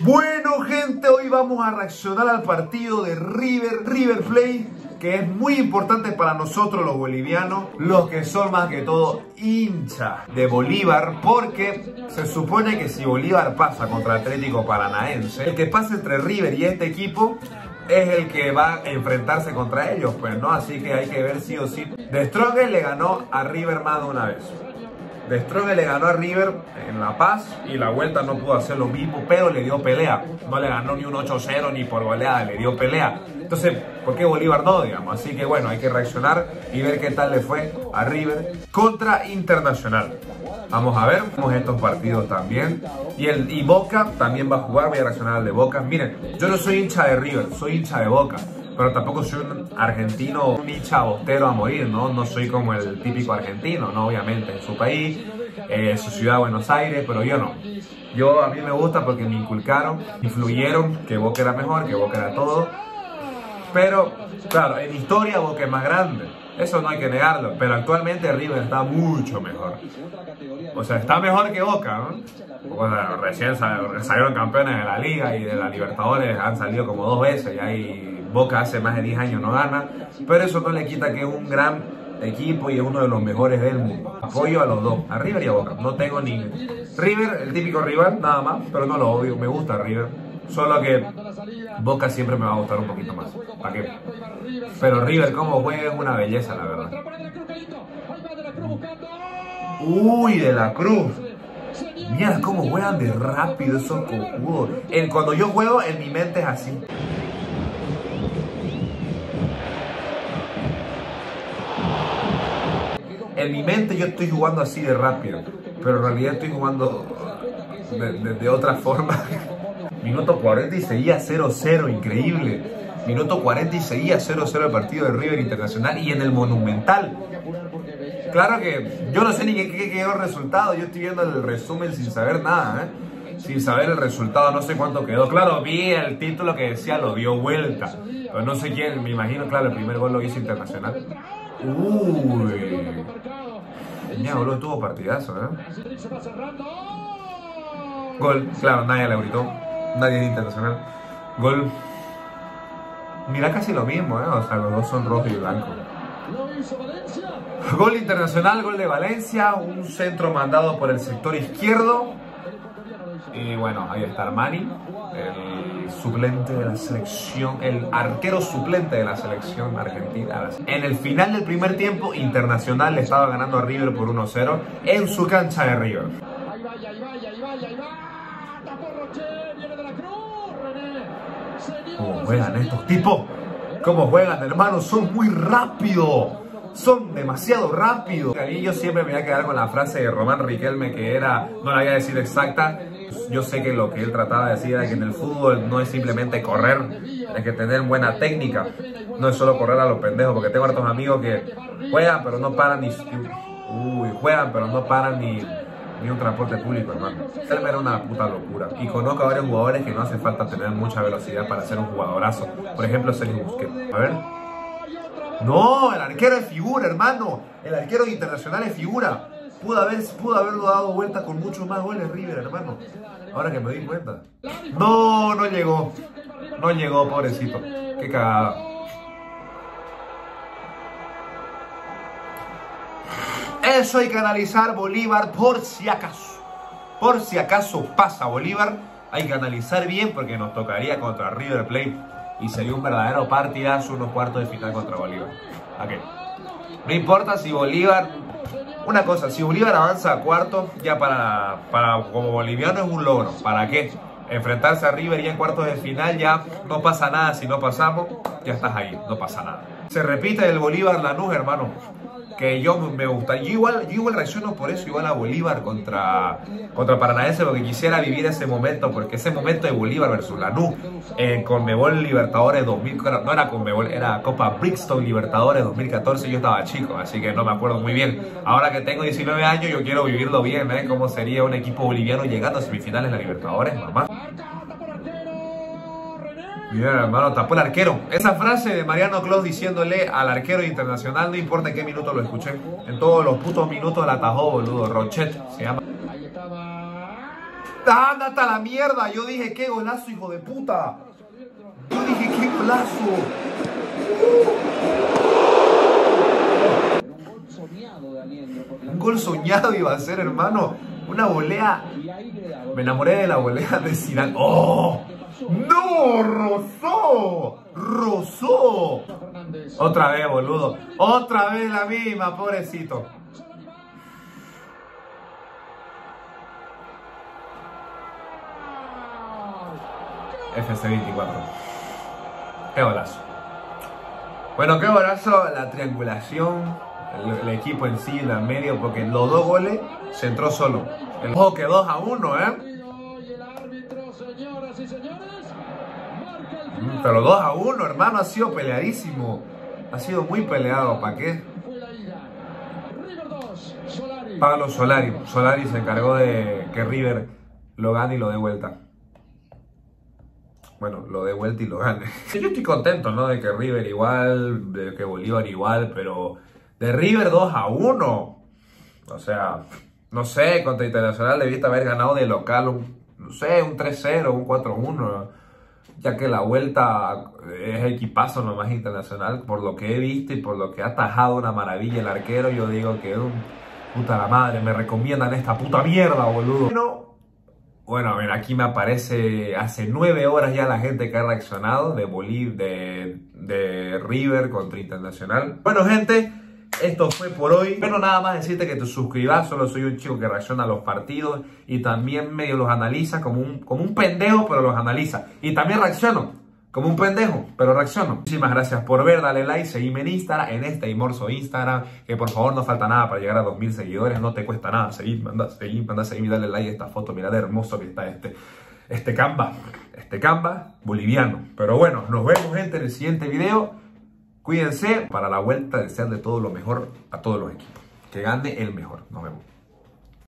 Bueno, gente, hoy vamos a reaccionar al partido de River Plate, que es muy importante para nosotros los bolivianos, los que son más que todo hinchas de Bolívar, porque se supone que si Bolívar pasa contra Atlético Paranaense, el que pasa entre River y este equipo es el que va a enfrentarse contra ellos, pues, ¿no? Así que hay que ver sí o sí. De Strongest le ganó a River más de una vez. De Strongest le ganó a River en La Paz y la vuelta no pudo hacer lo mismo, pero le dio pelea. No le ganó ni un 8-0 ni por goleada, le dio pelea. Entonces, ¿por qué Bolívar no, digamos? Así que bueno, hay que reaccionar y ver qué tal le fue a River contra Internacional. Vamos a ver, vemos estos partidos también. Y Boca también va a jugar, voy a reaccionar al de Boca. Miren, yo no soy hincha de River, soy hincha de Boca. Pero tampoco soy un argentino, un hincha bostero a morir, ¿no? No soy como el típico argentino, ¿no? Obviamente, en su país, su ciudad, Buenos Aires, pero yo no. A mí me gusta porque me inculcaron, influyeron que Boca era mejor, que Boca era todo. Pero, claro, en historia Boca es más grande. Eso no hay que negarlo, pero actualmente River está mucho mejor. O sea, está mejor que Boca, ¿no? O sea, recién salieron campeones de la Liga y de la Libertadores, han salido como 2 veces y ahí Boca hace más de 10 años no gana, pero eso no le quita que es un gran equipo y es uno de los mejores del mundo. Apoyo a los dos, a River y a Boca. No tengo ni River, el típico rival, nada más, pero no lo odio, me gusta River. Solo que Boca siempre me va a gustar un poquito más. ¿Para qué? Pero River como juega es una belleza, la verdad. Uy, De la Cruz. Mira cómo juegan de rápido esos cojudos. Cuando yo juego, en mi mente es así. En mi mente yo estoy jugando así de rápido, pero en realidad estoy jugando de otra forma. Minuto 40 y seguía 0-0, increíble. Minuto 40 y seguía 0-0 el partido de River Internacional y en el Monumental. Claro que yo no sé ni qué quedó el resultado, yo estoy viendo el resumen sin saber nada, sin saber el resultado, no sé cuánto quedó. Claro, vi el título que decía lo dio vuelta, pero no sé quién, me imagino, claro, el primer gol lo hizo Internacional. Uy, mira, boludo, tuvo partidazo, Gol, claro, nadie le gritó, nadie es Internacional. Gol, mira, casi lo mismo, o sea, los dos son rojo y blanco. Gol Internacional, gol de Valencia, un centro mandado por el sector izquierdo. Y bueno, ahí está Armani, el suplente de la selección, el arquero suplente de la selección argentina. En el final del primer tiempo, Internacional le estaba ganando a River por 1-0 en su cancha de River. ¿Cómo juegan estos tipos? ¿Cómo juegan, hermano? Son muy rápidos. Son demasiado rápidos. Y yo siempre me voy a quedar con la frase de Román Riquelme, que era, no la voy a decir exacta. Yo sé que lo que él trataba de decir era que en el fútbol no es simplemente correr, hay que tener buena técnica. No es solo correr a los pendejos, porque tengo hartos amigos que juegan pero no paran ni un transporte público, hermano. Él era una puta locura. Y conozco a varios jugadores que no hace falta tener mucha velocidad para ser un jugadorazo. Por ejemplo, Sergio Busquets. A ver. No, el arquero es figura, hermano. El arquero Internacional es figura. Pudo haberlo dado vuelta con muchos más goles River, hermano. Ahora que me di cuenta. No, no llegó. No llegó, pobrecito. Qué cagada. Eso hay que analizar Bolívar por si acaso. Por si acaso pasa Bolívar, hay que analizar bien porque nos tocaría contra River Plate. Y sería un verdadero partidazo, unos cuartos de final contra Bolívar. ¿A qué? No importa si Bolívar... Una cosa, si Bolívar avanza a cuartos, ya para como boliviano es un logro. ¿Para qué? Enfrentarse a River ya en cuartos de final, ya no pasa nada. Si no pasamos, ya estás ahí, no pasa nada. Se repite el Bolívar-Lanús, hermano. Que yo me gusta. Yo igual reacciono por eso, igual a Bolívar contra Paranaense, porque quisiera vivir ese momento, porque ese momento de Bolívar versus Lanús, Conmebol Libertadores 2000, no era Conmebol, era Copa Brixton Libertadores 2014, yo estaba chico, así que no me acuerdo muy bien. Ahora que tengo 19 años, yo quiero vivirlo bien, cómo sería un equipo boliviano llegando a semifinales de la Libertadores, mamá. Bien, hermano, tapó el arquero. Esa frase de Mariano Clos diciéndole al arquero Internacional, no importa en qué minuto lo escuché, en todos los putos minutos la atajó, boludo. Rochet se llama. ¡Ándate a la mierda! Yo dije, ¡qué golazo, hijo de puta! Yo dije, ¡qué golazo! Un gol soñado iba a ser, hermano. Una volea. Me enamoré de la volea de Zidane. ¡Oh! ¡No! ¡Rozó! ¡Rozó! Otra vez, boludo. Otra vez la misma, pobrecito. FC24. ¡Qué golazo! Bueno, qué golazo la triangulación. El equipo en sí, en el medio, porque los dos goles se entró solo. El juego quedó 2-1, Pero 2-1, hermano, ha sido peleadísimo. Ha sido muy peleado, ¿para qué? Pablo Solari. Solari se encargó de que River lo gane y lo dé vuelta. Bueno, lo dé vuelta y lo gane. Yo estoy contento, ¿no? De que River igual, de que Bolívar igual, pero de River 2-1. O sea, no sé, contra Internacional debiste haber ganado de local no sé, un 3-0, un 4-1. Ya que la vuelta es equipazo nomás Internacional. Por lo que he visto y por lo que ha atajado una maravilla el arquero, yo digo que puta la madre, me recomiendan esta puta mierda, boludo. Bueno, a ver, aquí me aparece hace 9 horas ya la gente que ha reaccionado de River contra Internacional. Bueno, gente, esto fue por hoy. Pero nada más decirte que te suscribas. Solo soy un chico que reacciona a los partidos y también medio los analiza como un pendejo, pero los analiza. Y también reacciono como un pendejo, pero reacciono. Muchísimas gracias por ver, dale like, seguime en Instagram, en este Imorso Instagram, que por favor no falta nada para llegar a 2000 seguidores, no te cuesta nada, manda seguir, dale like a esta foto, mirá de hermoso que está este Canva boliviano. Pero bueno, nos vemos, gente, en el siguiente video. Cuídense, para la vuelta desearle todo lo mejor a todos los equipos. Que gane el mejor. Nos vemos.